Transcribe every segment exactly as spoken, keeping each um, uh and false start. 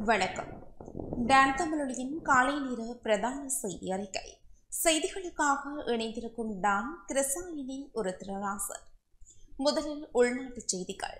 வணக்கம். டான் தமிழொலியின் காலை நேர பிரதான செய்தி அறிக்கை. செய்திகளுக்காக இணைந்திருக்கும் டான் கிருஷ்ணாயினி ஒரு திரராசர். முதலில் உள்நாட்டு செய்திகள்.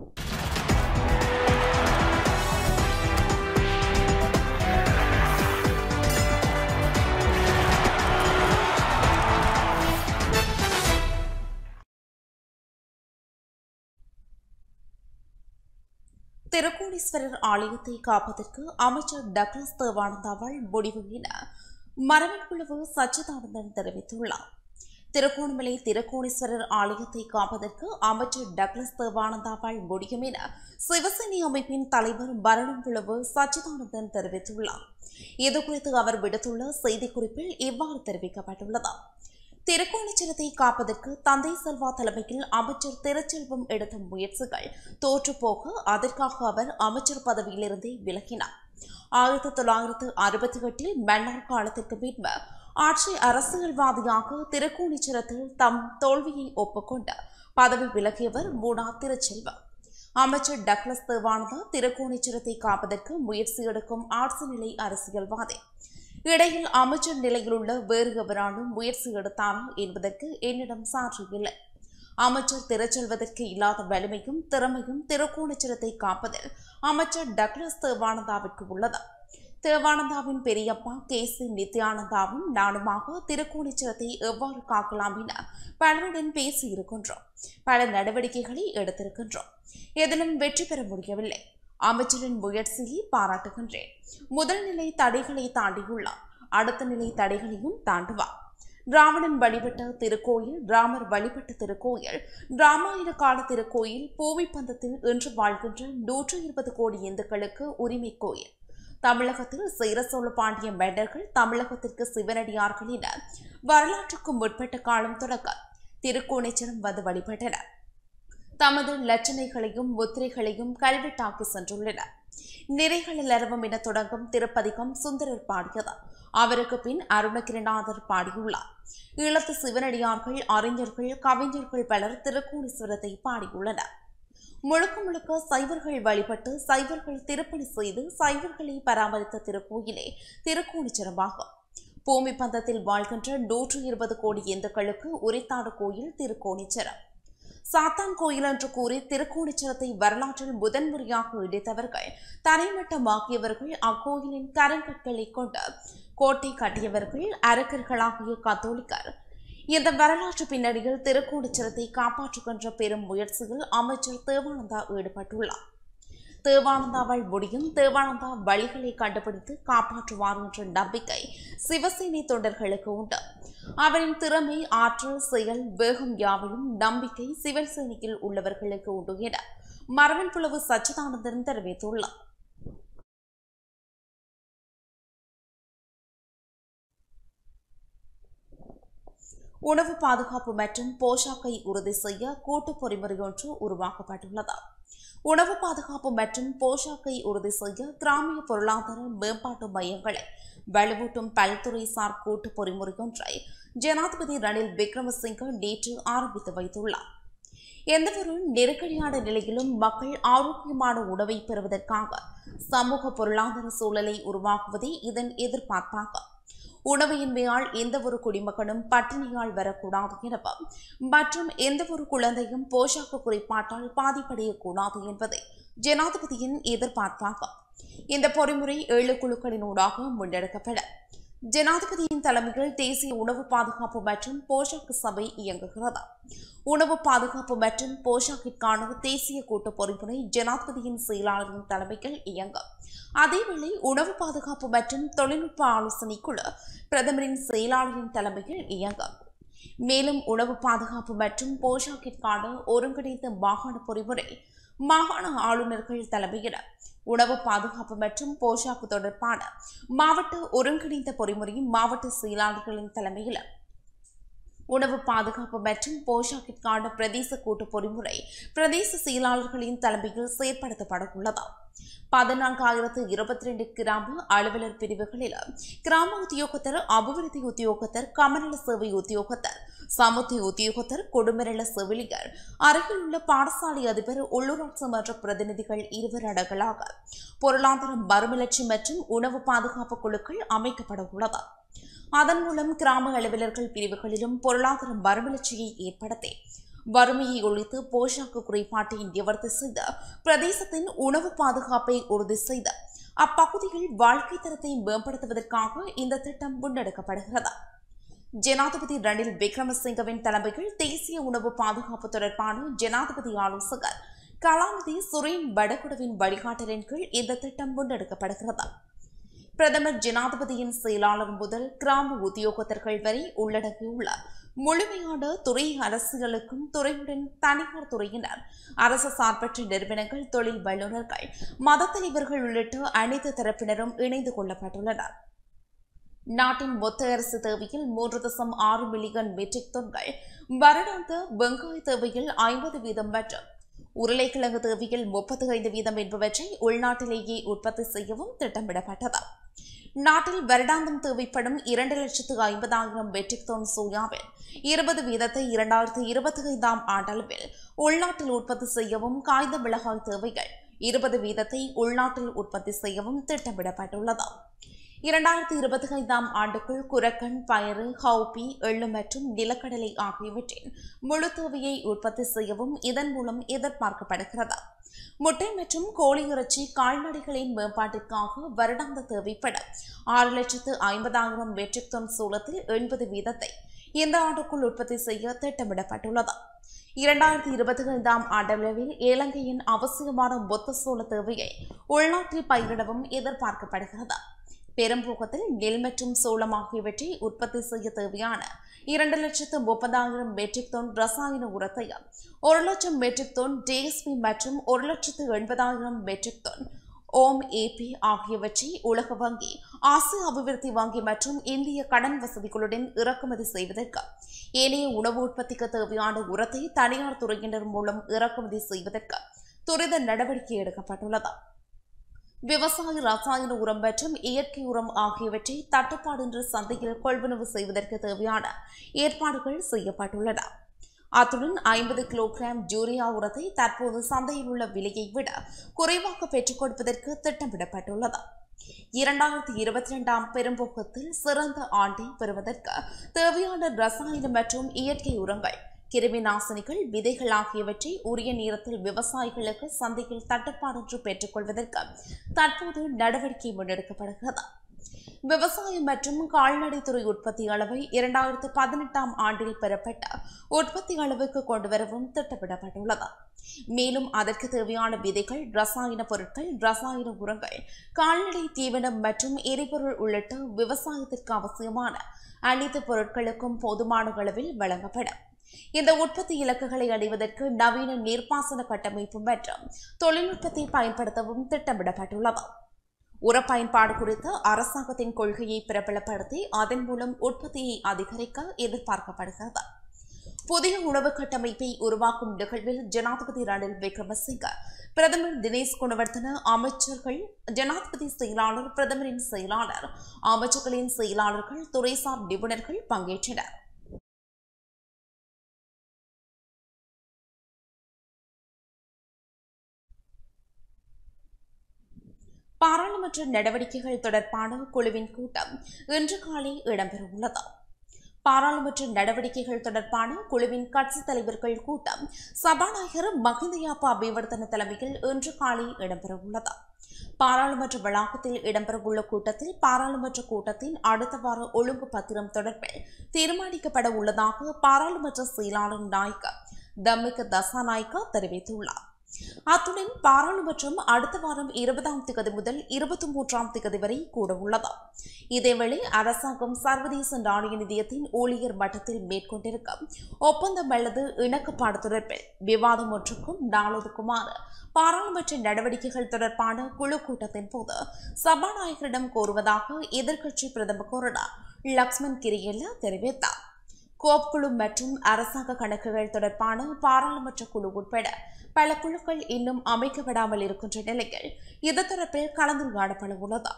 திருக்கோணேஸ்வரர் ஆலயத்தை காப்பதற்கு அமைச்சர் டக்ளஸ் தேவானந்தாவால் முடிவு என மரபின் குழுவு சச்சிதானந்தன் தெரிவித்துள்ளார். திருகோணமலை திருக்கோணேஸ்வரர் ஆலயத்தை காப்பதற்கு அமைச்சர் டக்ளஸ் தேவானந்தாவால் முடியும் என சிவசேனை அமைப்பின் தலைவர் மரபின் குழுவு சச்சிதானந்தன் தெரிவித்துள்ளார். இதுகுறித்து அவர் விடுத்துள்ள செய்திக்குறிப்பில் இவ்வாறு தெரிவிக்கப்பட்டுள்ளது. திருக்கோணேஸ்வரத்தை காப்பதற்கு தந்தை செல்வா தலைமையில் அமைச்சர் திருச்செல்வம் எடுத்த முயற்சிகள் தோற்றுப்போக அதற்காக அவர் அமைச்சர் பதவியிலிருந்தே விலகினார். ஆயிரத்தி தொள்ளாயிரத்து அறுபத்தி எட்டில் மன்னார் காலத்திற்கு பின்பு ஆட்சி அரசியல்வாதியாக திருக்கோணேஸ்வரத்தில் தம் தோல்வியை ஒப்புக்கொண்டு பதவி விலகியவர் மூடா திருச்செல்வம். அமைச்சர் டக்ளஸ் தேவானந்தா திருக்கோணேஸ்வரத்தை காப்பதற்கு முயற்சி எடுக்கும் ஆட்சி நிலை அரசியல்வாதி. இடையில் அமைச்சர் நிலையில் உள்ள வேறு எவராலும் முயற்சி எடுத்தாரா என்பதற்கு என்னிடம் சான்று இல்லை. அமைச்சர் திருச்செல்வதற்கு இல்லாத வலிமையும் திறமையும் திருக்கோணேஸ்வரத்தை காப்பதில் அமைச்சர் டக்ளஸ் தேவானந்தாவிற்கு உள்ளது. தேவானந்தாவின் பெரியப்பா கே சி நித்யானந்தாவும் நானுமாக திருக்கோணேஸ்வரத்தை எவ்வாறு காக்கலாம் என பலருடன் பேசியிருக்கின்றோம். பல நடவடிக்கைகளை எடுத்திருக்கின்றோம். எதிலும் வெற்றி பெற முடியவில்லை. அமைச்சரின் முயற்சியை பாராட்டுகின்றேன். முதல் நிலை தடைகளை தாண்டியுள்ளார். அடுத்த நிலை தடைகளையும் தாண்டுவார். ராவணன் வழிபட்ட திருக்கோயில், ராமர் வழிபட்ட திருக்கோயில், ராமாயண கால திருக்கோயில், பூமி பந்தத்தில் இன்று வாழ்கின்ற நூற்று இருபது கோடி இந்துக்களுக்கு உரிமை கோயில். தமிழகத்தில் சேர சோழ பாண்டிய மன்னர்கள் தமிழகத்திற்கு சிவனடியார்கள் என வரலாற்றுக்கு முற்பட்ட காலம் தொடக்க திருக்கோணேஸ்வரம் வந்து வழிபட்டனர். தமது லட்சணைகளையும் முத்திரைகளையும் கல்வெட்டாக்கி சென்றுள்ளனர். நிறைகளில் அரவம் என தொடங்கும் திருப்பதிகம் சுந்தரர் பாடியது. அவருக்கு பின் அருணகிரிநாதர் பாடியுள்ளார். ஈழத்து சிவனடியார்கள், அறிஞர்கள், கவிஞர்கள் பலர் திருக்கோணேஸ்வரத்தை பாடியுள்ளனர். முழுக்க முழுக்க சைவர்கள் வழிபட்டு சைவர்கள் திருப்பணி செய்து சைவர்களை பராமரித்த திருக்கோயிலே திருக்கோணேஸ்வரமாகும். பூமி பந்தத்தில் வாழ்கின்ற நூற்று இருபது கோடி இந்துக்களுக்கு உரித்தாடு கோயில் திருக்கோணேஸ்வரம். சாத்தான் கோயில் என்று கூறி திருக்கோணேஸ்வரத்தை வரலாற்றில் முதன்முறையாக இடித்தவர்கள், தரைமட்டமாக்கியவர்கள், அக்கோயிலின் கரங்கற்களை கொண்டு கோட்டை கட்டியவர்கள், அரக்கர்களாகிய கத்தோலிக்கர். இந்த வரலாற்று பின்னணியில் திருக்கோணேஸ்வரத்தை காப்பாற்றுகின்ற பெரும் முயற்சியில் அமைச்சர் தேவானந்தா ஈடுபட்டுள்ளார். தேவானந்தாவால் முடியும். தேவானந்தா வழிகளை கண்டுபிடித்து காப்பாற்றுவார் என்ற நம்பிக்கை சிவசேனை தொண்டர்களுக்கு உண்டு. அவரின் திறமை, ஆற்றல், செயல், வேகம் யாவையும் நம்பிக்கை சிவசேனையில் உள்ளவர்களுக்கு உண்டு என மரபின் புலவு சச்சிதானந்தன் தெரிவித்துள்ளார். உணவு பாதுகாப்பு மற்றும் போஷாக்கை உறுதி செய்ய கூட்டு பொறிமுறை ஒன்று உருவாக்கப்பட்டுள்ளது. உணவு பாதுகாப்பு மற்றும் போஷாக்கை உறுதி செய்ய கிராமிய பொருளாதார மேம்பாட்டு மையங்களை வலுவூட்டும் பல்துறை சார் கூட்டு பொறிமுறை ஒன்றை ஜனாதிபதி ரணில் விக்ரமசிங்கே நேற்று ஆரம்பித்து வைத்துள்ளார். எந்தவொரு நெருக்கடியான நிலையிலும் மக்கள் ஆரோக்கியமான உணவை பெறுவதற்காக சமூக பொருளாதார சூழலை உருவாக்குவதே இதன் எதிர்பார்ப்பாகும். உணவையின்மையால் எந்தவொரு குடிமகனும் பட்டினியால் வரக்கூடாது எனவும் மற்றும் எந்தவொரு குழந்தையும் போஷாக்கு குறைபாட்டால் பாதிப்படையக்கூடாது என்பதை ஜனாதிபதியின் எதிர்பார்ப்பாகும். இந்த பொறிமுறை ஏழு குழுக்களினூடாக முன்னெடுக்கப்படும். ஜனாதிபதியின் தலைமையில் தேசிய உணவு பாதுகாப்பு மற்றும் போஷாக்கு சபை இயங்குகிறது. உணவு பாதுகாப்பு மற்றும் போஷாக்கிற்கான தேசிய கூட்டு பொறிமுறை ஜனாதிபதியின் செயலாளரின் தலைமையில் இயங்கும். அதேவேளை உணவு பாதுகாப்பு மற்றும் தொழில்நுட்ப ஆலோசனை குழு பிரதமரின் செயலாளரின் தலைமையில் இயங்கும். மேலும் உணவு பாதுகாப்பு மற்றும் போஷாக்கிற்கான ஒருங்கிணைந்த மாகாண பொறிமுறை மாகாண ஆளுநர்கள் தலைமையில், உணவு பாதுகாப்பு மற்றும் போஷாக்கு தொடர்பான மாவட்ட ஒருங்கிணைந்த பொறிமுறை மாவட்ட செயலாளர்களின் தலைமையில், உணவு பாதுகாப்பு மற்றும் போஷாக்கிற்கான பிரதேச கூட்டு பொறிமுறை பிரதேச செயலாளர்களின் தலைமையில் செயற்படுத்தப்பட உள்ளது. பதினான்காயிரத்து இருபத்தி ரெண்டு கிராம அலுவலர் பிரிவுகளில் கிராம உத்தியோகத்தர், அபிவிருத்தி உத்தியோகத்தர், கமநல சேவை உத்தியோகத்தர், சமுத்தி உத்தியோகத்தர், கொடுமரல செவிலியர், அருகில் உள்ள பாடசாலை அதிபர், உள்ளூராட்சி மன்ற பிரதிநிதிகள் இருவர் அடங்கலாக பொருளாதார மறுமலர்ச்சி மற்றும் உணவு பாதுகாப்பு குழுக்கள் அமைக்கப்பட உள்ளது. அதன் மூலம் கிராம அலுவலர்கள் பிரிவுகளிலும் பொருளாதார மறுமலர்ச்சியை ஏற்படுத்தி வறுமையை ஒழித்து போஷாக்கு குறைபாட்டை நிவர்த்தி செய்த பிரதேசத்தின் உணவு பாதுகாப்பை உறுதி செய்த அப்பகுதியில் வாழ்க்கை தரத்தை மேம்படுத்துவதற்காக இந்த திட்டம் முன்னெடுக்கப்படுகிறது. ஜனாதிபதி ரணில் விக்ரமசிங்கவின் தலைமையில் தேசிய உணவு பாதுகாப்பு தொடர்பான ஜனாதிபதி ஆலோசகர் கலாநிதி சுரேன் படகுடவின் வழிகாட்டலின் கீழ் இந்த திட்டம் முன்னெடுக்கப்படுகிறது. பிரதமர் ஜனாதிபதியின் செயலாளர் முதல் கிராம உத்தியோகத்தர்கள் வரை உள்ளடங்கியுள்ள முழுமையான துறை அரசுகளுக்கும் துறையுடன் தனியார் துறையினர், அரசு சார்பற்ற நிறுவனங்கள், தொழில் வல்லுநர்கள், மத தலைவர்கள் உள்ளிட்ட அனைத்து தரப்பினரும் இணைந்து கொள்ளப்பட்டுள்ளனர். நாட்டின் மொத்த அரசு தேவையில் மூன்று தசம் ஆறு மில்லியன் மெட்ரிக் டன்கள், வருடாந்த வெங்காய தேவையில் ஐம்பது வீதம் மற்றும் உருளைக்கிழங்கு தேவையில் முப்பத்தி ஐந்து வீதம் என்பவற்றை உள்நாட்டிலேயே உற்பத்தி செய்யவும் திட்டமிடப்பட்டது. நாட்டில் வருடாந்தம் தேவைப்படும் இரண்டு லட்சத்து ஐம்பதாயிரம் மெட்ரிக் டன் சோயாவில் இருபது வீதத்தை இரண்டாயிரத்தி இருபத்தி ஐந்தாம் ஆண்டளவில் உள்நாட்டில் உற்பத்தி செய்யவும், காய்ந்த மிளகாய் தேவைகள் இருபது வீதத்தை உள்நாட்டில் உற்பத்தி செய்யவும் திட்டமிடப்பட்டுள்ளது. இரண்டாயிரத்தி இருபத்தி ஐந்தாம் ஆண்டுக்குள் குரக்கன், பயறு, ஹவுபி, எள்ளு மற்றும் நிலக்கடலை ஆகியவற்றின் முழு தேவையை உற்பத்தி செய்யவும் இதன் மூலம் எதிர்பார்க்கப்படுகிறது. முட்டை மற்றும் கோழி இறைச்சி கால்நடைகளின் மேம்பாட்டிற்காக வருடாந்த தேவைப்பட ஆறு லட்சத்து ஐம்பதாயிரம் மெட்ரிக் டன் சோளத்தில் எண்பது வீதத்தை இந்த ஆண்டுக்குள் உற்பத்தி செய்ய திட்டமிடப்பட்டுள்ளது. இரண்டாயிரத்தி இருபத்தி ஐந்தாம் ஆண்டளவில் இலங்கையின் அவசியமான மொத்த சோள தேவையை உள்நாட்டில் பயிரிடவும் எதிர்பார்க்கப்படுகிறது. பெரும்போகத்தில் நெல் மற்றும் சோளம் ஆகியவற்றை உற்பத்தி செய்ய தேவையான இரண்டு லட்சத்து முப்பதாயிரம் மெட்ரிக் டன் ரசாயன உரத்தையும், ஒரு லட்சம் மெட்ரிக் டன் டிஎஸ்பி மற்றும் ஒரு லட்சத்து எண்பதாயிரம் மெட்ரிக் டன் ஓம் ஏபி ஆகியவற்றை உலக வங்கி, ஆசிய அபிவிருத்தி வங்கி மற்றும் இந்திய கடன் வசதிகளுடன் இறக்குமதி செய்வதற்கு, ஏனைய உணவு உற்பத்திக்கு தேவையான உரத்தை தனியார் துறையினர் மூலம் இறக்குமதி செய்வதற்கு துரித நடவடிக்கை எடுக்கப்பட்டுள்ளது. விவசாய ரசாயன உரம் மற்றும் இயற்கை உரம் ஆகியவற்றை தட்டுப்பாடின்றி சந்தையில் கொள்வனவு செய்வதற்கு தேவையான ஏற்பாடுகள் செய்யப்பட்டுள்ளன. அத்துடன் ஐம்பது கிலோகிராம் யூரியா உரத்தை தற்போது சந்தையில் உள்ள விலையை விட குறைவாக பெற்றுக் கொடுப்பதற்கு திட்டமிடப்பட்டுள்ளது. இரண்டாயிரத்தி இருபத்தி இரண்டாம் பெரும்போக்கத்தில் சிறந்த ஆண்டை பெறுவதற்கு தேவையான ரசாயன மற்றும் இயற்கை உரங்கள், கிருமி நாசினிகள், விதைகள் ஆகியவற்றை உரிய நேரத்தில் விவசாயிகளுக்கு சந்தையில் தட்டுப்பாடின்றி பெற்றுக் கொள்வதற்கு தற்போது நடவடிக்கை முன்னெடுக்கப்படுகிறது. விவசாயம் மற்றும் கால்நடைத்துறை உற்பத்தி அளவை இரண்டாயிரத்து பதினெட்டாம் ஆண்டில் பெறப்பட்ட உற்பத்தி அளவுக்கு கொண்டுவரவும் திட்டமிடப்பட்டுள்ளது. மேலும் அதற்கு தேவையான விதைகள், ரசாயன பொருட்கள், ரசாயன உரங்கள், கால்நடை தீவனம் மற்றும் எரிபொருள் உள்ளிட்ட விவசாயத்திற்கு அவசியமான அனைத்து பொருட்களுக்கும் போதுமான அளவில் வழங்கப்படும். இந்த உற்பத்தி இலக்குகளை அடைவதற்கு நவீன நீர்ப்பாசன கட்டமைப்பு மற்றும் தொழில்நுட்பத்தை பயன்படுத்தவும் திட்டமிடப்பட்டுள்ளது. உர பயன்பாடு குறித்த அரசாங்கத்தின் கொள்கையை பிரபலப்படுத்தி அதன் மூலம் உற்பத்தியை அதிகரிக்க எதிர்பார்க்கப்படுகிறது. புதிய உணவு கட்டமைப்பை உருவாக்கும் நிகழ்வில் ஜனாதிபதி ரணில் விக்ரமசிங்க, பிரதமர் தினேஷ் குணவர்தன, அமைச்சர்கள், ஜனாதிபதி செயலாளர், பிரதமரின் செயலாளர், அமைச்சர்களின் செயலாளர்கள், துறைசார் நிபுணர்கள் பங்கேற்றனர். பாராளுமன்ற நடவடிக்கைகள் தொடர்பான குழுவின் கூட்டம் இன்று காலை இடம்பெறவுள்ளது. பாராளுமன்ற நடவடிக்கைகள் தொடர்பான குழுவின் கட்சித் தலைவர்கள் கூட்டம் சபாநாயகர் மஹிந்த யாப்பா அபிவர்தன தலைமையில் இன்று காலை இடம்பெறவுள்ளது. பாராளுமன்ற வளாகத்தில் இடம்பெறவுள்ள கூட்டத்தில் பாராளுமன்ற கூட்டத்தின் அடுத்த வார ஒழுங்கு பத்திரம் தொடர்பில் தீர்மானிக்கப்பட உள்ளதாக பாராளுமன்ற செயலாளர் நாயக்க தம்மிக தசாநாயக்கா தெரிவித்துள்ளார். அத்துடன் பாராளுமன்றம் அடுத்த வாரம் இருபதாம் திகதி முதல் இருபத்தி மூன்றாம் திகதி வரை கூட உள்ளது. இதேவேளை அரசாங்கம் சர்வதேச நாணய நிதியத்தின் ஊழியர் மட்டத்தில் மேற்கொண்டிருக்கும் ஒப்பந்தம் அல்லது இணக்கப்பாடு தொடர்பில் விவாதம் ஒன்றுக்கும் நாளொதுக்குமாறு பாராளுமன்ற நடவடிக்கைகள் தொடர்பான குழு கூட்டத்தின் போது சபாநாயகரிடம் கோருவதாக எதிர்க்கட்சி பிரதம கொறடா லக்ஷ்மன் கிரியெல்ல தெரிவித்தார். கோப் குழு மற்றும் அரசாங்க கணக்குகள் தொடர்பான பாராளுமன்ற குழு உட்பட பல குழுக்கள் இன்னும் அமைக்கப்படாமல் இருக்கின்ற நிலையில் இது தொடர்பில் கலந்துரையாடப்பட உள்ளது.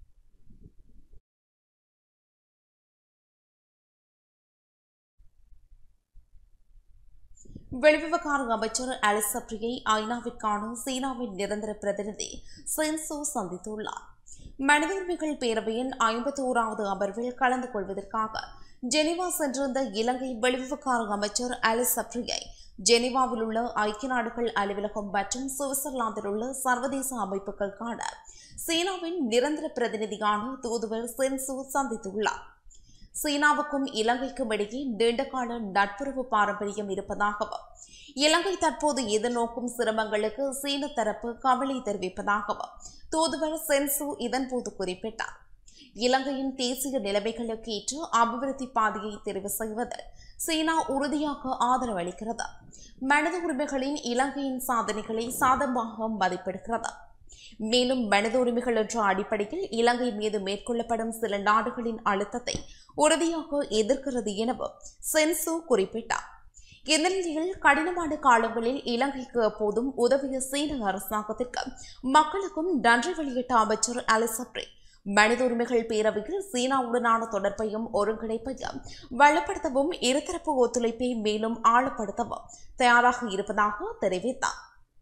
வெளிவிவகார அமைச்சர் அலிஸ் சப்ரியை ஐநாவிற்கான சீனாவின் நிரந்தர பிரதிநிதி சென் சூ சந்தித்துள்ளார். மனித உரிமைகள் பேரவையின் ஐம்பத்தி ஓராவது அமர்வில் கலந்து கொள்வதற்காக ஜெனீவா சென்றிருந்த இலங்கை வெளிவிவகார அமைச்சர் அலிஸ் சப்ரியை ஜெனீவாவில் உள்ள ஐக்கிய நாடுகள் அலுவலகம் மற்றும் சுவிட்சர்லாந்தில் உள்ள சர்வதேச அமைப்புகளுக்கான சீனாவின் நிரந்தர பிரதிநிதியான தூதுவர் சென் சூ சந்தித்துள்ளார். சீனாவுக்கும் இலங்கைக்கும் இடையே நீண்டகால நட்புறவு பாரம்பரியம் இருப்பதாகவும் இலங்கை தற்போது எதிர்நோக்கும் சிரமங்களுக்கு சீன தரப்பு கவலை தெரிவிப்பதாகவும் தூதுவர் சென் சூ இதன்போது குறிப்பிட்டார். இலங்கையின் தேசிய நிலைமைகளுக்கு ஏற்ற அபிவிருத்தி பாதையை தெரிவு செய்வதில் சீனா உறுதியாக ஆதரவு அளிக்கிறது. மனித உரிமைகளின் இலங்கையின் சாதனைகளை சாதகமாக மதிப்பிடுகிறது. மேலும் மனித உரிமைகள் என்ற அடிப்படையில் இலங்கை மீது மேற்கொள்ளப்படும் சில நாடுகளின் அழுத்தத்தை உறுதியாக எதிர்க்கிறது எனவும் சென் சூ குறிப்பிட்டார். இந்த நிலையில் கடினமான காலங்களில் இலங்கைக்கு எப்போதும் உதவிய சீன அரசாங்கத்திற்கு மக்களுக்கும் நன்றி வெளியிட்ட அமைச்சர் அலிஸ் சப்ரி மனித உரிமைகள் பேரவையில் சீனாவுடனான தொடர்பையும் ஒருங்கிணைப்பையும் வலுப்படுத்தவும் இருதரப்பு ஒத்துழைப்பை மேலும் ஆழப்படுத்தவும் தயாராக இருப்பதாக தெரிவித்தார்.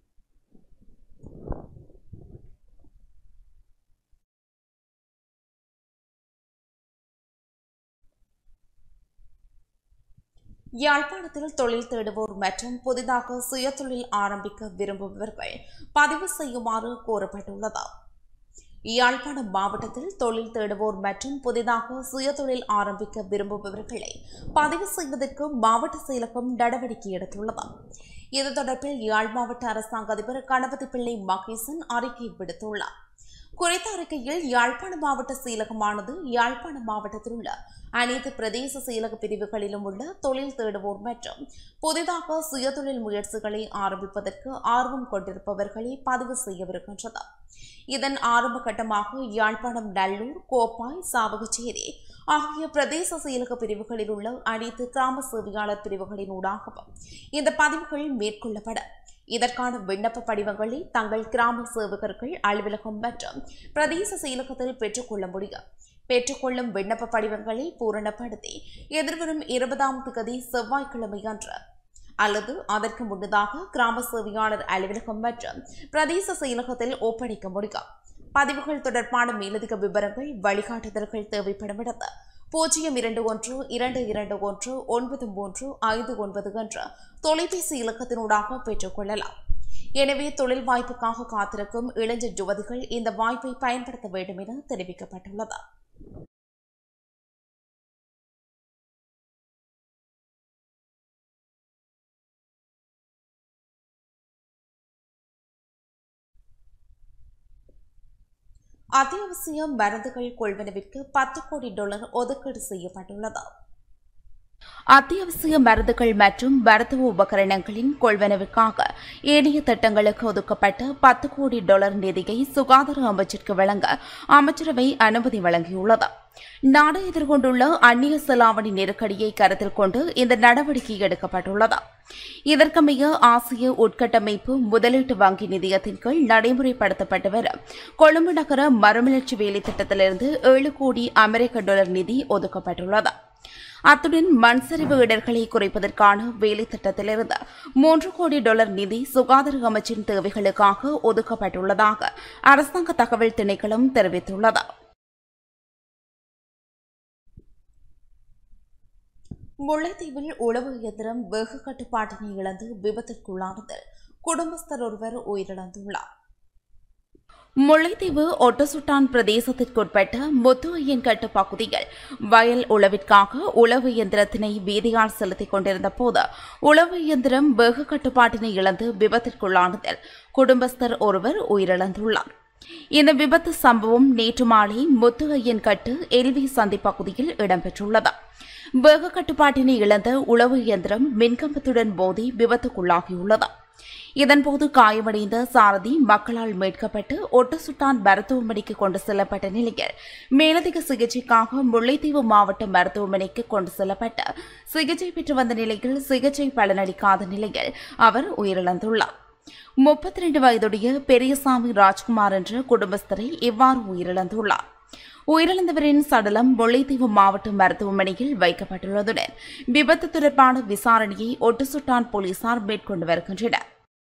யாழ்ப்பாணத்தில் தொழில் தேடுவோர் மற்றும் புதிதாக சுயதொழில் ஆரம்பிக்க விரும்புபவர்கள் பதிவு செய்யுமாறு கோரப்பட்டுள்ளது. யாழ்ப்பாணம் மாவட்டத்தில் தொழில் தேடுவோர் மற்றும் புதிதாக சுயதொழில் ஆரம்பிக்க விரும்புபவர்களை பதிவு செய்வதற்கு மாவட்ட செயலகம் நடவடிக்கை எடுத்துள்ளது. இது தொடர்பில் யாழ் மாவட்ட அரசாங்க அதிபர் கணபதி பிள்ளை மகேசன் அறிக்கை விடுத்துள்ளார். குறித்த அறிக்கையில் யாழ்ப்பாண மாவட்ட செயலகமானது யாழ்ப்பாண மாவட்டத்தில் உள்ள அனைத்து பிரதேச செயலக பிரிவுகளிலும் உள்ள தொழில் தேடுவோர் மற்றும் புதிதாக சுயதொழில் முயற்சிகளை ஆரம்பிப்பதற்கு ஆர்வம் கொண்டிருப்பவர்களை பதிவு செய்யவிருக்கின்றது. இதன் ஆரம்ப கட்டமாக யாழ்ப்பாணம் நல்லூர் கோப்பாய் சாவகச்சேரி ஆகிய பிரதேச செயலக பிரிவுகளில் உள்ள அனைத்து கிராம சேவையாளர் பிரிவுகளின் ஊடாகவும் இந்த பதிவுகள் மேற்கொள்ளப்பட இதற்கான விண்ணப்ப படிவங்களை தங்கள் கிராம சேவகர்கள் அலுவலகம் மற்றும் பிரதேச செயலகத்தில் பெற்றுக்கொள்ள முடியும். பெற்றுக்கொள்ளும் விண்ணப்ப படிவங்களை பூரணப்படுத்தி எதிர்வரும் இருபதாம் தேதி செவ்வாய்க்கிழமை அன்று அல்லது அதற்கு முன்னதாக கிராம சேவையாளர் அலுவலகம் மற்றும் பிரதேச செயலகத்தில் ஒப்படைக்க முடியும். பதிவுகள் தொடர்பான மேலதிக விவரங்கள் வழிகாட்டுதல்கள் தேவைப்படும் இடத்து பூஜ்ஜியம் இரண்டு ஒன்று இரண்டு இரண்டு ஒன்று ஒன்பது மூன்று ஐந்து ஒன்பது என்ற தொலைபேசி இலக்கத்தினூடாக பெற்றுக் கொள்ளலாம். எனவே தொழில் வாய்ப்புக்காக காத்திருக்கும் இளைஞர் யுவதிகள் இந்த வாய்ப்பை பயன்படுத்த வேண்டும் என தெரிவிக்கப்பட்டுள்ளது. அத்தியாவசிய மருந்துகள் கொள்வனவிற்கு பத்து கோடி டாலர் ஒதுக்கீடு செய்யப்பட்டுள்ளது. அத்தியாவசிய மருந்துகள் மற்றும் மருத்துவ உபகரணங்களின் கொள்வனவுக்காக ஏனைய திட்டங்களுக்கு ஒதுக்கப்பட்ட பத்து கோடி டாலர் நிதியை சுகாதார அமைச்சிற்கு வழங்க அமைச்சரவை அனுமதி வழங்கியுள்ளது. நாடு எதிர்கொண்டுள்ள அந்நிய செலாவணி நெருக்கடியை கருத்தில் கொண்டு இந்த நடவடிக்கை எடுக்கப்பட்டுள்ளது. இதற்கமைய ஆசிய உட்கட்டமைப்பு முதலீட்டு வங்கி நிதியத்தின் கீழ் நடைமுறைப்படுத்தப்பட்டு வரும் கொழும்பு நகர மறுமலர்ச்சி வேலை திட்டத்திலிருந்து ஏழு கோடி அமெரிக்க டாலர் நிதி ஒதுக்கப்பட்டுள்ளது. அத்துடன் மண்சரிவு இடர்களை குறைப்பதற்கான வேலை திட்டத்திலிருந்து மூன்று கோடி டாலர் நிதி சுகாதார அமைச்சின் தேவைகளுக்காக ஒதுக்கப்பட்டுள்ளதாக அரசாங்க தகவல் திணைக்களம் தெரிவித்துள்ளது. முல்லைத்தீவில் உளவு இயந்திரம் வேக கட்டுப்பாட்டினை இழந்து விபத்திற்குள்ளானதில் குடும்பஸ்தர் ஒருவர் உயிரிழந்துள்ளார். முல்லைத்தீவு ஒட்டசுட்டான் பிரதேசத்திற்குட்பட்ட முத்து ஐயன்கட்டு பகுதியில் வயல் உழவிற்காக உழவு இயந்திரத்தினை வீதியால் செலுத்திக் கொண்டிருந்த போது உழவு இயந்திரம் வேக கட்டுப்பாட்டினை இழந்து விபத்திற்குள்ளானதில் குடும்பஸ்தர் ஒருவர் உயிரிழந்துள்ளார். இந்த விபத்து சம்பவம் நேற்று மாலை முத்து ஐயன்கட்டு எல்வி சந்தி பகுதியில் இடம்பெற்றுள்ளது. வேக கட்டுப்பாட்டினை இழந்த உழவு இயந்திரம் மின்கம்பத்துடன் மோதி விபத்துக்குள்ளாகியுள்ளது. இதன்போது காயமடைந்த சாரதி மக்களால் மீட்கப்பட்டு ஒட்டுசுட்டான் மருத்துவமனைக்கு கொண்டு செல்லப்பட்ட நிலையில் மேலதிக சிகிச்சைக்காக முல்லைத்தீவு மாவட்ட மருத்துவமனைக்கு கொண்டு செல்லப்பட்டு சிகிச்சை பெற்று வந்த நிலையில் சிகிச்சை பலனளிக்காத நிலையில் அவர் உயிரிழந்துள்ளார். முப்பத்தி இரண்டு வயதுடைய பெரியசாமி ராஜ்குமார் என்ற குடும்பஸ்தரை இவ்வாறு உயிரிழந்துள்ளார். உயிரிழந்தவரின் சடலம் முல்லைத்தீவு மாவட்ட மருத்துவமனையில் வைக்கப்பட்டுள்ளதுடன் விபத்து தொடர்பான விசாரணையை ஒட்டுசுட்டான் போலீசார் மேற்கொண்டு வருகின்றனர்.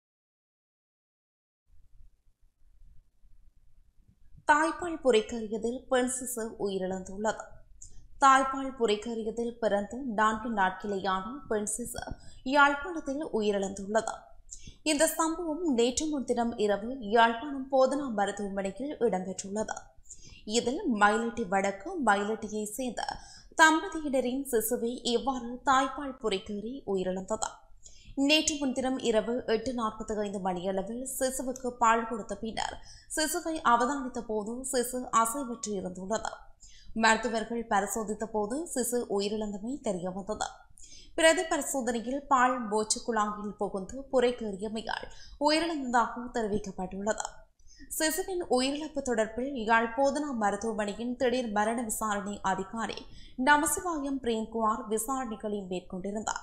தாய்ப்பால் புரைக்கரியதில் பெண் சிசு உயிரிழந்துள்ளது. தாய்ப்பால் புரைக்கரியதில் பிறந்து நான்கு நாட்களேயான பெண் சிசு யாழ்ப்பாணத்தில் உயிரிழந்துள்ளது. இந்த சம்பவம் நேற்று முன்தினம் இரவு யாழ்ப்பாணம் போதனா மருத்துவமனையில் இடம்பெற்றுள்ளது. இதில் மயிலட்டி வடக்கு மயிலட்டியை சேர்ந்த தம்பதியினரின் சிசுவை இவ்வாறு தாய்ப்பால் புரைக்கேறி உயிரிழந்தது. நேற்று முன்தினம் இரவு எட்டு நாற்பத்தி ஐந்து மணியளவில் சிசுவுக்கு பால் கொடுத்த பின்னர் சிசுவை அவதானித்த போது சிசு அசைவற்று இருந்துள்ளது. மருத்துவர்கள் பரிசோதித்த போது சிசு உயிரிழந்தமை தெரியவந்தது. பிரதி பரிசோதனையில் பால் மூச்சு குழாயில் புகுந்து புரைக்கேறியமையால் உயிரிழந்ததாக தெரிவிக்கப்பட்டுள்ளது. சிசுவின் உயிரிழப்பு தொடர்பில் யாழ் போதனா மருத்துவமனையின் திடீர் மரண விசாரணை அதிகாரி நமசிவாயம் பிரேம்குமார் விசாரணைகளை மேற்கொண்டிருந்தார்.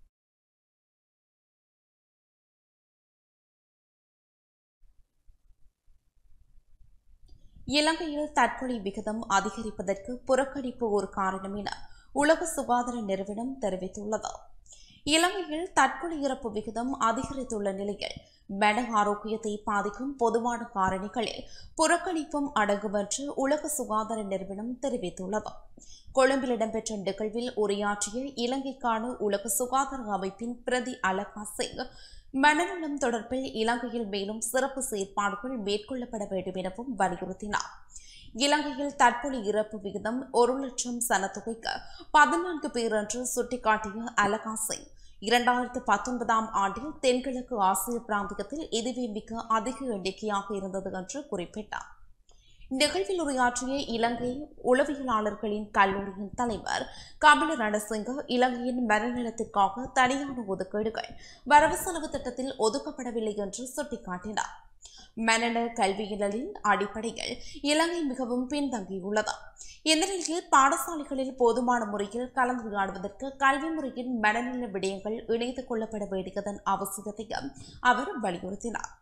இலங்கையில் தற்கொலை விகிதம் அதிகரிப்பதற்கு புறக்கணிப்பு ஒரு காரணம் என உலக சுகாதார நிறுவனம் தெரிவித்துள்ளது. இலங்கையில் தற்கொலை இறப்பு விகிதம் அதிகரித்துள்ள நிலையில் மன ஆரோக்கியத்தை பாதிக்கும் பொதுவான காரணிகளில் புறக்கணிப்பும் அடங்கும் என்று உலக சுகாதார நிறுவனம் தெரிவித்துள்ளது. கொழும்பில் இடம்பெற்ற நிகழ்வில் உரையாற்றிய இலங்கைக்கான உலக சுகாதார அமைப்பின் பிரதி அலகா சிங் மனநலம் தொடர்பில் இலங்கையில் மேலும் சிறப்பு செயற்பாடுகள் மேற்கொள்ளப்பட வேண்டும் எனவும் வலியுறுத்தினார். இலங்கையில் தற்கொலை இறப்பு விகிதம் ஒரு லட்சம் சனத்தொகைக்கு பதினான்கு பேர் என்று சுட்டிக்காட்டிய அலகா சிங் இரண்டாயிரத்து பத்தொன்பதாம் ஆண்டில் தென்கிழக்கு ஆசிய பிராந்தியத்தில் இதுவே மிக அதிக எண்ணிக்கையாக இருந்தது என்று குறிப்பிட்டார். நிகழ்வில் உரையாற்றிய இலங்கை உளவியலாளர்களின் கல்லூரியின் தலைவர் கபில ரணசிங்க இலங்கையின் மனநலத்திற்காக தனியான ஒதுக்கீடுகள் வரவு செலவு திட்டத்தில் ஒதுக்கப்படவில்லை என்று சுட்டிக்காட்டினார். மனநல கல்வியியலின் அடிப்படையில் இலங்கை மிகவும் பின்தங்கியுள்ளது. இந்த நிலையில் பாடசாலைகளில் போதுமான முறையில் கலந்துரையாடுவதற்கு கல்வி முறையின் மனநல விடயங்கள் இணைத்துக் கொள்ளப்பட வேண்டியதன் அவசியத்தையும் அவர் வலியுறுத்தினார்.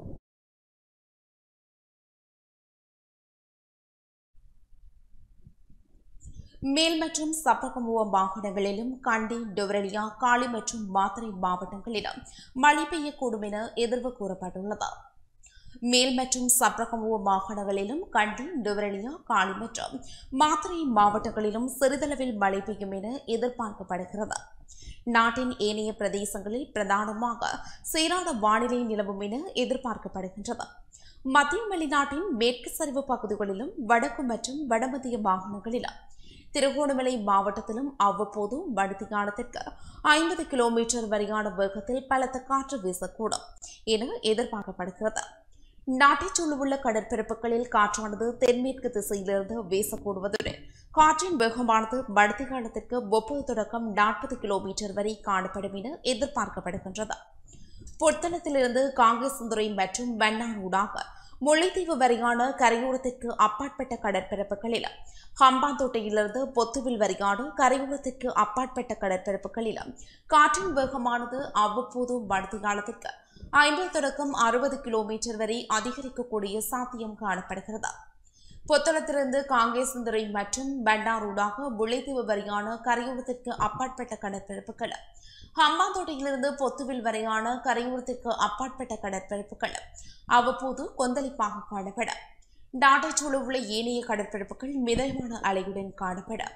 மேல் மற்றும் சப்ரகமுவ மாகாணங்களிலும் கண்டி டொவரலியா காலி மற்றும் மாத்தறை மாவட்டங்களிலும் மழை பெய்யக்கூடும் என எதிர்வு கூறப்பட்டுள்ளது. மேல் மற்றும் சப்ரகமுவ மாகாணங்களிலும் கண்டி டொவரலியா காலி மற்றும் மாத்தறை மாவட்டங்களிலும் சிறிதளவில் மழை பெய்யும் என எதிர்பார்க்கப்படுகிறது. நாட்டின் ஏனைய பிரதேசங்களில் பிரதானமாக சீரான வானிலை நிலவும் என எதிர்பார்க்கப்படுகின்றது. மத்திய மலைநாட்டின் மேற்கு சரிவு பகுதிகளிலும் வடக்கு மற்றும் வடமத்திய மாகாணங்களிலும் திருகோணமலை மாவட்டத்திலும் அவ்வப்போது மணித்தியாலத்திற்கு ஐம்பது கிலோமீட்டர் வரையான வேகத்தில் பலத்த காற்று வீசக்கூடும் என எதிர்பார்க்கப்படுகிறது. நாட்டைச் சூழவுள்ள கடற்பரப்புகளில் காற்றானது தென்மேற்கு திசையிலிருந்து வீசக்கூடுவதுடன் காற்றின் வேகமானது மணித்தியாலத்திற்கு முப்பது தொடக்கம் நாற்பது கிலோமீட்டர் வரை காணப்படும் என எதிர்பார்க்கப்படுகின்றது. புத்தளத்திலிருந்து காங்கேசந்துறை மற்றும் வண்ணானூடாக முல்லைத்தீவு வரையான கரையோரத்திற்கு அப்பாற்பட்ட கடற்பரப்புகளிலும் ஹம்பாந்தோட்டையிலிருந்து பொத்துவில் வரையான கரையோரத்திற்கு அப்பாற்பட்ட கடற்பரப்புகளிலும் காற்றின் வேகமானது அவ்வப்போது மணித்தியாலத்திற்கு ஐம்பது தொடக்கம் அறுபது கிலோமீட்டர் வரை அதிகரிக்கக்கூடிய சாத்தியம் காணப்படுகிறது. புத்தளத்திலிருந்து காங்கேசந்துறை மற்றும் பண்டாரூடாக முல்லைத்தீவு வரையான கரையோரத்திற்கு அப்பாற்பட்ட கடற்பரப்புகள், ஹம்பாந்தோட்டையிலிருந்து பொத்துவில் வரையான கரையோரத்திற்கு அப்பாற்பட்ட கடற்பரப்புகள் அவ்வப்போது கொந்தளிப்பாக காணப்படும். நாட்டைச் சூழவுள்ள ஏனைய கடற்பரப்புகள் மிதமான அலையுடன் காணப்படும்.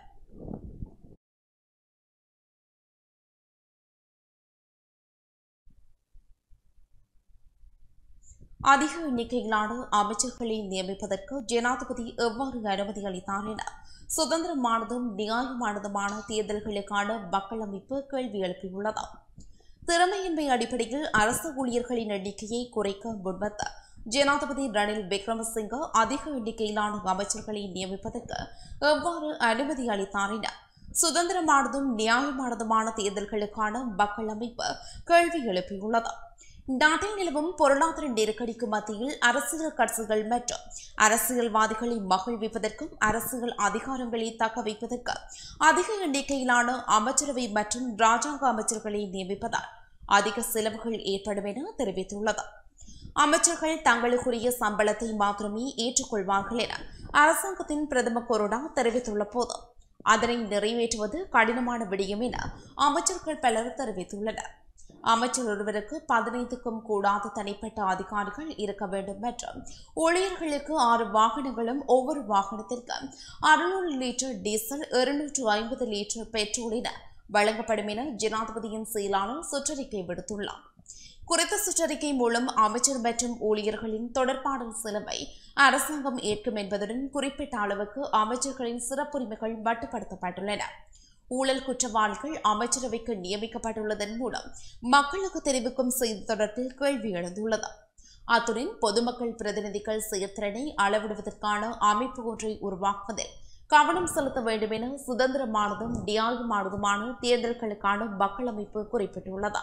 அதிக எண்ணிக்கையிலான அமைச்சர்களை நியமிப்பதற்கு ஜனாதிபதி எவ்வாறு அனுமதி அளித்தார் என சுதந்திரமானதும் நியாயமானதுமான தேர்தல்களுக்கான மக்கள் அமைப்பு கேள்வி எழுப்பியுள்ளது. திறமையின்மை அடிப்படையில் அரசு ஊழியர்களின் எண்ணிக்கையை குறைக்க முன்வந்த ஜனாதிபதி ரணில் விக்ரமசிங்க அதிக எண்ணிக்கையிலான அமைச்சர்களை நியமிப்பதற்கு எவ்வாறு அனுமதி அளித்தார் என சுதந்திரமானதும் நியாயமானதுமான தேர்தல்களுக்கான மக்கள் அமைப்பு கேள்வி எழுப்பியுள்ளது. நாட்டில் நிலவும் பொருளாதார நெருக்கடிக்கு மத்தியில் அரசியல் கட்சிகள் மற்றும் அரசியல்வாதிகளை மகிழ்விப்பதற்கும் அரசியல் அதிகாரங்களை தக்க வைப்பதற்கு அதிக எண்ணிக்கையிலான அமைச்சரவை மற்றும் ராஜாங்க அமைச்சர்களை நியமிப்பதால் அதிக செலவுகள் ஏற்படும் என தெரிவித்துள்ளது. அமைச்சர்கள் தங்களுக்குரிய சம்பளத்தை மாத்திரமே ஏற்றுக்கொள்வார்கள் என அரசாங்கத்தின் பிரதம கொறடா தெரிவித்துள்ள போது அதனை நிறைவேற்றுவது கடினமான விடயம் என அமைச்சர்கள் பலர் தெரிவித்துள்ளனர். அமைச்சர் ஒருவருக்கு பதினைந்துக்கும் கூடாத தனிப்பட்ட அதிகாரிகள் இருக்க வேண்டும் மற்றும் ஊழியர்களுக்கு ஆறு வாகனங்களும் ஒவ்வொரு வாகனத்திற்கு அறுநூறு லிட்டர் டீசல் இருநூற்று ஐம்பது லிட்டர் பெட்ரோல் என வழங்கப்படும் என ஜனாதிபதியின் செயலாளர் சுற்றறிக்கை விடுத்துள்ளார். குறித்த சுற்றறிக்கை மூலம் அமைச்சர் மற்றும் ஊழியர்களின் தொடர்பாடல் செலவை அரசாங்கம் ஏற்கும் என்பதுடன் குறிப்பிட்ட அளவுக்கு அமைச்சர்களின் சிறப்புரிமைகள் மட்டுப்படுத்தப்பட்டுள்ளன. ஊழல் குற்றவாளிகள் அமைச்சரவைக்கு நியமிக்கப்பட்டுள்ளதன் மூலம் மக்களுக்கு தெரிவிக்கும் செய்தி தொடர்பில் கேள்வி எழுந்துள்ளது. அத்துடன் பொதுமக்கள் பிரதிநிதிகள் செயற்திறனை அளவிடுவதற்கான அமைப்பு ஒன்றை உருவாக்குவதில் கவனம் செலுத்த வேண்டும் என சுதந்திரமானதும் நியாயமானதுமான தேர்தல்களுக்கான மக்கள் அமைப்பு குறிப்பிட்டுள்ளது.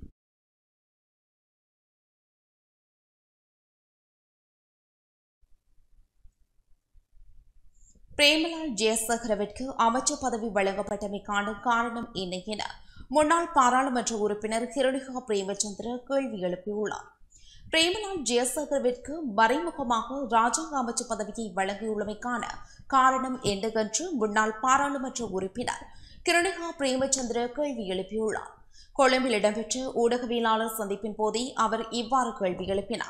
பிரேமலால் ஜெயசேகரவிற்கு அமைச்சர் பதவி வழங்கப்பட்டமைக்கான காரணம் என்ன என முன்னாள் பாராளுமன்ற உறுப்பினர் ஹிரணிகா பிரேமச்சந்திர கேள்வி எழுப்பியுள்ளார். பிரேமலால் ஜெயசேகரவிற்கு மறைமுகமாக ராஜாங்க அமைச்சர் பதவியை வழங்கியுள்ளமைக்கான காரணம் என்ன என்று முன்னாள் பாராளுமன்ற உறுப்பினர் ஹிரணிகா பிரேமச்சந்திர கேள்வி எழுப்பியுள்ளார். கொழும்பில் இடம்பெற்ற ஊடகவியலாளர் சந்திப்பின் போதே அவர் இவ்வாறு கேள்வி எழுப்பினார்.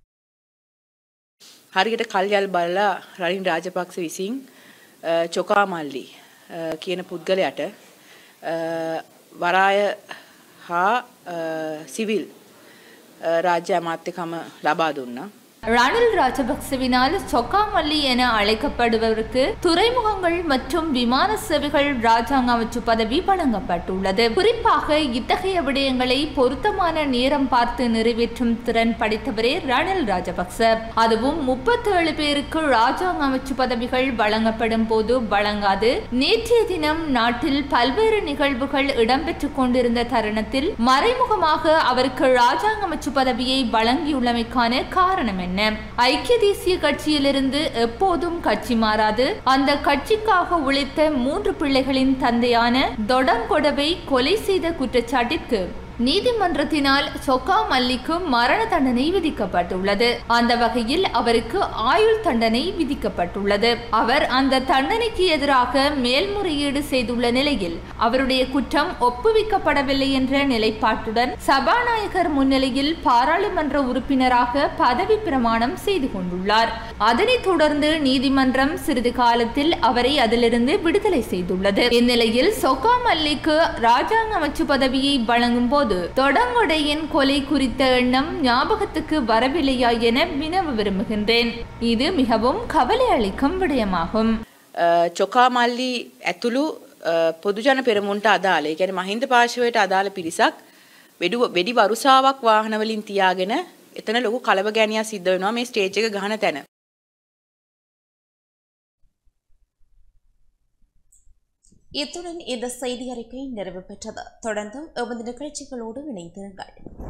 හරියට කල්යල් බලලා රනිල් රාජපක්ෂ විසින් චොකාමල්ලි කියන පුද්ගලයාට වරාය හා සිවිල් රාජ්‍ය අමාත්‍යකම ලබා දුන්නා. ரணில் ராஜபக்சவினால் சொக்காமல்லி என அழைக்கப்படுவதற்கு துறைமுகங்கள் மற்றும் விமான சேவைகள் ராஜாங்க அமைச்சு பதவி வழங்கப்பட்டுள்ளது. குறிப்பாக இத்தகைய விடயங்களை பொருத்தமான நேரம் பார்த்து நிறைவேற்றும் திறன் படைத்தவரே ரணில் ராஜபக்ச. அதுவும் முப்பத்தி ஏழு பேருக்கு ராஜாங்க அமைச்சு பதவிகள் வழங்கப்படும் போது வழங்காது நேற்றைய தினம் நாட்டில் பல்வேறு நிகழ்வுகள் இடம்பெற்றுக் கொண்டிருந்த தருணத்தில் மறைமுகமாக அவருக்கு ராஜாங்க அமைச்சு பதவியை வழங்கியுள்ளமைக்கான காரணம் என்ன? ஐக்கிய தேசிய கட்சியிலிருந்து எப்போதும் கட்சி மாறாது அந்த கட்சிக்காக உழைத்த மூன்று பிள்ளைகளின் தந்தையான தொடங்கொடவை கொலை செய்த குற்றச்சாட்டிற்கு நீதிமன்றத்தினால் சொக்காமல்லிக்கு மரண தண்டனை விதிக்கப்பட்டுள்ளது. அந்த வகையில் அவருக்கு ஆயுள் தண்டனை விதிக்கப்பட்டுள்ளது. அவர் அந்த தண்டனைக்கு எதிராக மேல்முறையீடு செய்துள்ள நிலையில் அவருடைய குற்றம் ஒப்புவிக்கப்படவில்லை என்ற நிலைப்பாட்டுடன் சபாநாயகர் முன்னிலையில் பாராளுமன்ற உறுப்பினராக பதவி பிரமாணம் செய்து கொண்டுள்ளார். அதனைத் தொடர்ந்து நீதிமன்றம் சிறிது காலத்தில் அவரை அதிலிருந்து விடுதலை செய்துள்ளது. இந்நிலையில் சொக்காமல்லிக்கு ராஜாங்க அமைச்சு பதவியை வழங்கும் போது தொடங்கொடையின் கொலை குறித்த எண்ணம் ஞாபகத்துக்கு வரவில்லையா என வினவ விரும்புகின்றேன். இது மிகவும் கவலை அளிக்கும் விடயமாகும். චොකාමල්ලි ඇතුළු පොදුජන පෙරමුණට අදාළ ඒ කියන්නේ මහින්ද පාර්ශවයට අදාළ පිරිසක් වෙඩි වරුසාවක් වාහන වලින් තියාගෙන එතන ලොකු කලබගැනියක් සිද්ධ වෙනවා මේ ස්ටේජ් එක ගහන තැන. இத்துடன் இந்த செய்தி அறிக்கை நிறைவு பெற்றது. தொடர்ந்து எமது நிகழ்ச்சிகளோடு இணைந்திருங்கள்.